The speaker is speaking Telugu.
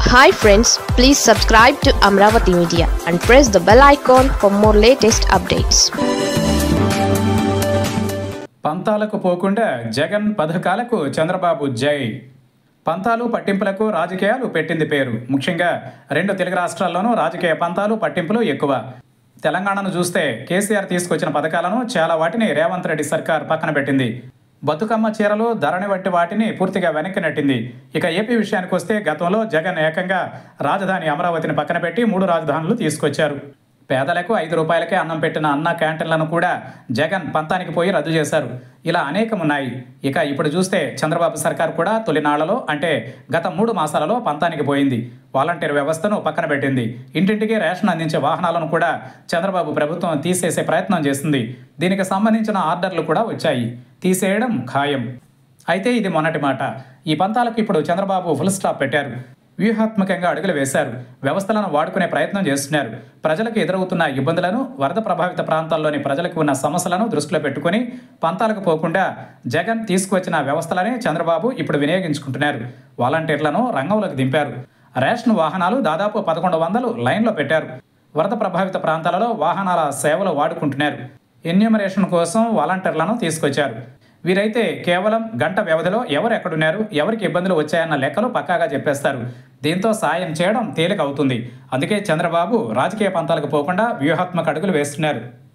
Hi friends, please subscribe to Amravati Media and press the bell icon for more latest updates. పంతాలకు పోకుండా జగన్ పథకాలకు చంద్రబాబు జై. పంతాలు పట్టింపులకు రాజకీయాలు పెట్టింది పేరు. ముఖ్యంగా రెండు తెలుగు రాష్ట్రాల్లోనూ రాజకీయ పంతాలు పట్టింపులు ఎక్కువ. తెలంగాణను చూస్తే కేసీఆర్ తీసుకొచ్చిన పథకాలను చాలా వాటిని రేవంత్ రెడ్డి సర్కార్ పక్కన పెట్టింది. బతుకమ్మ చీరలు, ధరణి వంటి వాటిని పూర్తిగా వెనక్కి నెట్టింది. ఇక ఏపీ విషయానికి వస్తే గతంలో జగన్ ఏకంగా రాజధాని అమరావతిని పక్కన పెట్టి 3 రాజధానులు తీసుకొచ్చారు. పేదలకు 5 రూపాయలకే అన్నం పెట్టిన అన్న క్యాంటీన్లను కూడా జగన్ పంతానికి పోయి రద్దు చేశారు. ఇలా అనేకం ఉన్నాయి. ఇక ఇప్పుడు చూస్తే చంద్రబాబు సర్కార్ కూడా తొలినాళ్లలో అంటే గత 3 మాసాలలో పంతానికి పోయింది. వాలంటీర్ వ్యవస్థను పక్కన పెట్టింది. ఇంటింటికి రేషన్ అందించే వాహనాలను కూడా చంద్రబాబు ప్రభుత్వం తీసేసే ప్రయత్నం చేసింది. దీనికి సంబంధించిన ఆర్డర్లు కూడా వచ్చాయి. తీసేయడం ఖాయం. అయితే ఇది మొన్నటి మాట. ఈ పంతాలకు ఇప్పుడు చంద్రబాబు ఫుల్ స్టాప్ పెట్టారు. వ్యూహాత్మకంగా అడుగులు వేశారు. వ్యవస్థలను వాడుకునే ప్రయత్నం చేస్తున్నారు. ప్రజలకు ఎదురవుతున్న ఇబ్బందులను, వరద ప్రభావిత ప్రాంతాల్లోని ప్రజలకు ఉన్న సమస్యలను దృష్టిలో పెట్టుకుని పంతాలకు పోకుండా జగన్ తీసుకువచ్చిన వ్యవస్థలనే చంద్రబాబు ఇప్పుడు వినియోగించుకుంటున్నారు. వాలంటీర్లను రంగంలోకి దింపారు. రేషన్ వాహనాలు దాదాపు 1100 లైన్లో పెట్టారు. వరద ప్రభావిత ప్రాంతాలలో వాహనాల సేవలు వాడుకుంటున్నారు. ఎన్యూమరేషన్ కోసం వాలంటీర్లను తీసుకొచ్చారు. వీరైతే కేవలం గంట వ్యవధిలో ఎవరు ఎక్కడున్నారు, ఎవరికి ఇబ్బందులు వచ్చాయన్న లెక్కలు పక్కాగా చెప్పేస్తారు. దీంతో సాయం చేయడం తేలిక అవుతుంది. అందుకే చంద్రబాబు రాజకీయ పంతాలకు పోకుండా వ్యూహాత్మక అడుగులు వేస్తున్నారు.